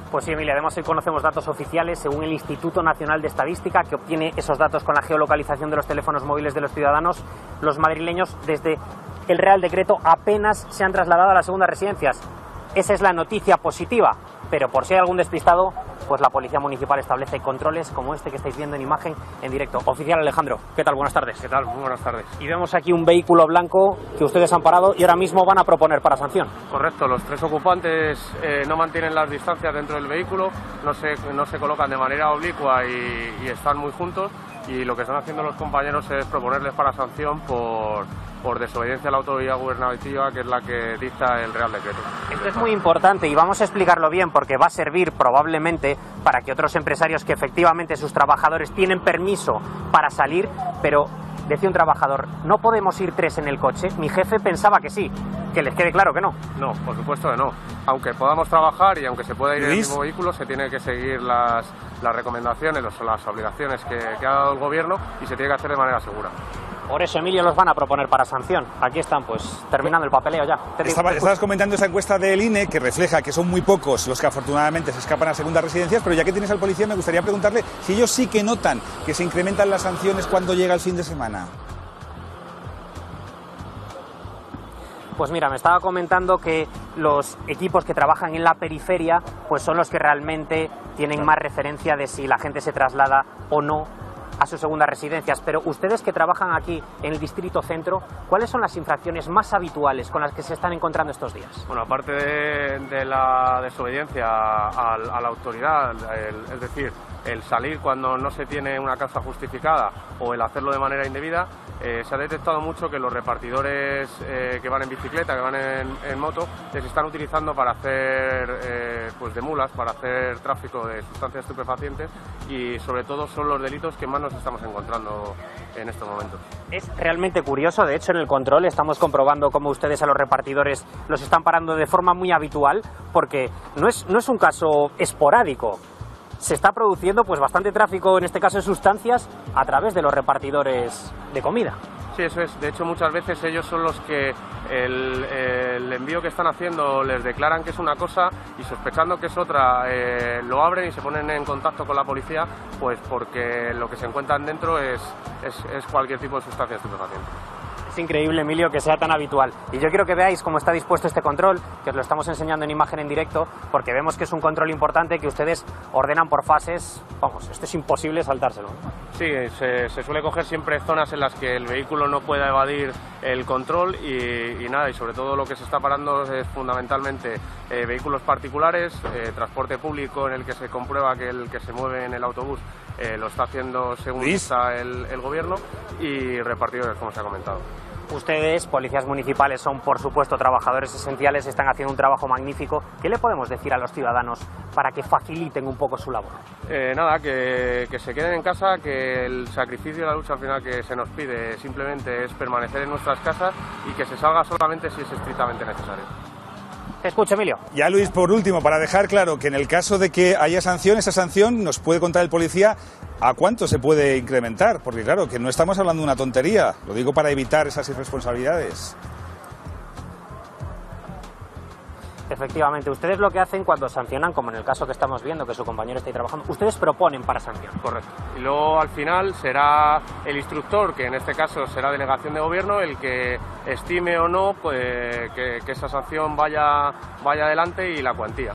Pues sí, Emilia, además hoy conocemos datos oficiales según el Instituto Nacional de Estadística, que obtiene esos datos con la geolocalización de los teléfonos móviles de los ciudadanos. Los madrileños, desde el Real Decreto, apenas se han trasladado a las segundas residencias. Esa es la noticia positiva, pero por si hay algún despistado, pues la Policía Municipal establece controles como este que estáis viendo en imagen en directo. Oficial Alejandro, ¿qué tal? Buenas tardes. ¿Qué tal? Muy buenas tardes. Y vemos aquí un vehículo blanco que ustedes han parado y ahora mismo van a proponer para sanción. Correcto, los tres ocupantes no mantienen las distancias dentro del vehículo, no se colocan de manera oblicua y están muy juntos, y lo que están haciendo los compañeros es proponerles para sanción por desobediencia a la autoridad gubernativa, que es la que dicta el Real Decreto. Esto es muy importante y vamos a explicarlo bien, porque va a servir probablemente para que otros empresarios que efectivamente sus trabajadores tienen permiso para salir, pero decía un trabajador, ¿no podemos ir tres en el coche? Mi jefe pensaba que sí, que les quede claro que no. No, por supuesto que no. Aunque podamos trabajar y aunque se pueda ir en el mismo vehículo, se tiene que seguir las recomendaciones o las obligaciones que ha dado el gobierno, y se tiene que hacer de manera segura. Por eso, Emilio, los van a proponer para sanción. Aquí están, pues, terminando el papeleo ya. Estabas comentando esa encuesta del INE que refleja que son muy pocos los que afortunadamente se escapan a segundas residencias, pero ya que tienes al policía me gustaría preguntarle si ellos sí que notan que se incrementan las sanciones cuando llega el fin de semana. Pues mira, me estaba comentando que los equipos que trabajan en la periferia pues son los que realmente tienen más referencia de si la gente se traslada o no a sus segundas residencias. Pero ustedes que trabajan aquí en el distrito centro, ¿cuáles son las infracciones más habituales con las que se están encontrando estos días? Bueno, aparte de la desobediencia a la autoridad, es decir, el salir cuando no se tiene una causa justificada o el hacerlo de manera indebida, se ha detectado mucho que los repartidores que van en bicicleta, que van en moto, les están utilizando para hacer pues de mulas, para hacer tráfico de sustancias estupefacientes, y sobre todo son los delitos que más nos estamos encontrando en estos momentos. Es realmente curioso, de hecho en el control estamos comprobando cómo ustedes a los repartidores los están parando de forma muy habitual, porque no es un caso esporádico. Se está produciendo pues bastante tráfico, en este caso de sustancias, a través de los repartidores de comida. Sí, eso es. De hecho, muchas veces ellos son los que el envío que están haciendo les declaran que es una cosa y, sospechando que es otra, lo abren y se ponen en contacto con la policía, pues porque lo que se encuentran dentro es cualquier tipo de sustancia estupefaciente. Es increíble, Emilio, que sea tan habitual. Y yo quiero que veáis cómo está dispuesto este control, que os lo estamos enseñando en imagen en directo, porque vemos que es un control importante que ustedes ordenan por fases. Vamos, esto es imposible saltárselo. Sí, se suele coger siempre zonas en las que el vehículo no pueda evadir el control y nada, y sobre todo lo que se está parando es fundamentalmente vehículos particulares, transporte público en el que se comprueba que el que se mueve en el autobús lo está haciendo según dicta el gobierno, y repartidores, como se ha comentado. Ustedes, policías municipales, son por supuesto trabajadores esenciales, están haciendo un trabajo magnífico. ¿Qué le podemos decir a los ciudadanos para que faciliten un poco su labor? Nada, que se queden en casa, que el sacrificio y la lucha al final que se nos pide simplemente es permanecer en nuestras casas y que se salga solamente si es estrictamente necesario. Te escucho, Emilio. Ya, Luis, por último, para dejar claro que en el caso de que haya sanción, esa sanción nos puede contar el policía a cuánto se puede incrementar, porque claro, que no estamos hablando de una tontería, lo digo para evitar esas irresponsabilidades. Efectivamente, ustedes lo que hacen cuando sancionan, como en el caso que estamos viendo, que su compañero está ahí trabajando, ustedes proponen para sanción. Correcto. Y luego al final será el instructor, que en este caso será delegación de gobierno, el que estime o no pues, que esa sanción vaya adelante, y la cuantía.